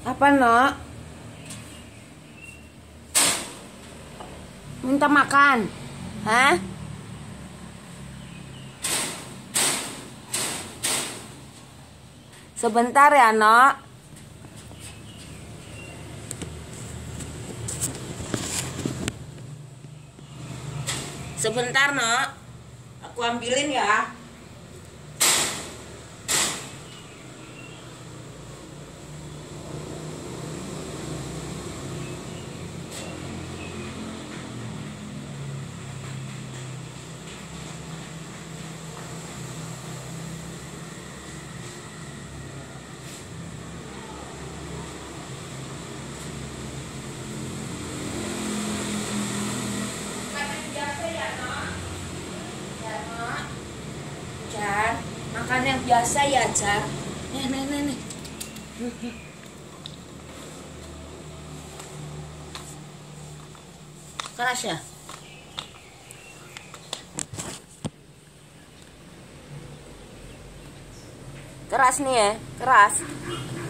Apa, Nok? Minta makan? Hah? Sebentar ya, Nok. Sebentar, Nok. Aku ambilin ya. Makan yang biasa ya, Jar. Nih. Keras ya? Keras nih ya, keras.